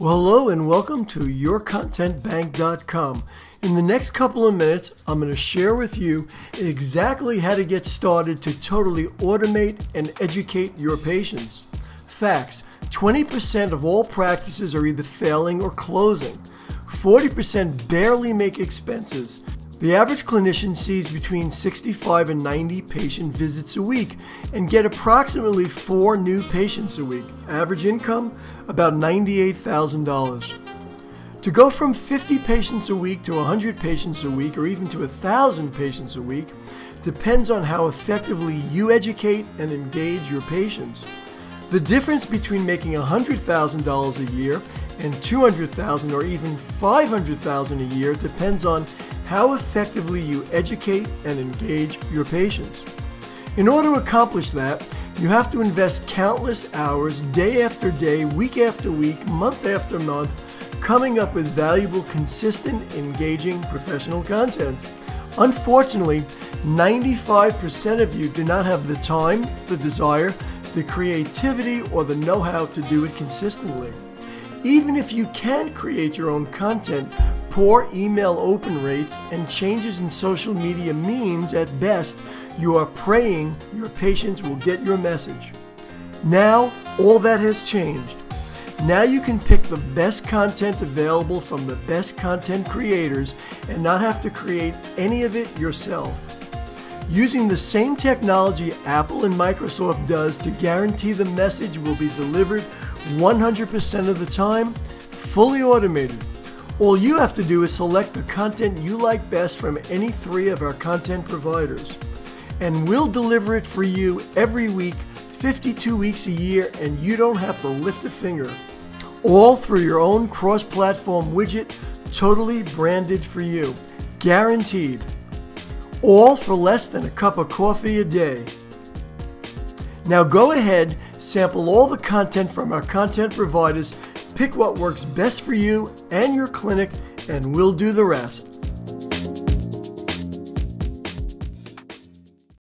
Well, hello and welcome to YourContentBank.com. In the next couple of minutes, I'm going to share with you exactly how to get started to totally automate and educate your patients. Facts: 20% of all practices are either failing or closing. 40% barely make expenses. The average clinician sees between 65 and 90 patient visits a week and get approximately 4 new patients a week. Average income, about $98,000. To go from 50 patients a week to 100 patients a week or even to 1,000 patients a week depends on how effectively you educate and engage your patients. The difference between making $100,000 a year and $200,000 or even $500,000 a year depends on how effectively you educate and engage your patients. In order to accomplish that, you have to invest countless hours, day after day, week after week, month after month, coming up with valuable, consistent, engaging professional content. Unfortunately, 95% of you do not have the time, the desire, the creativity, or the know-how to do it consistently. Even if you can create your own content, poor email open rates and changes in social media means, at best, you are praying your patients will get your message. Now, all that has changed. Now you can pick the best content available from the best content creators and not have to create any of it yourself. Using the same technology Apple and Microsoft does to guarantee the message will be delivered 100% of the time, fully automated. All you have to do is select the content you like best from any 3 of our content providers, and we'll deliver it for you every week, 52 weeks a year, and you don't have to lift a finger. All through your own cross-platform widget, totally branded for you. Guaranteed. All for less than a cup of coffee a day. Now go ahead, sample all the content from our content providers, pick what works best for you and your clinic, and we'll do the rest.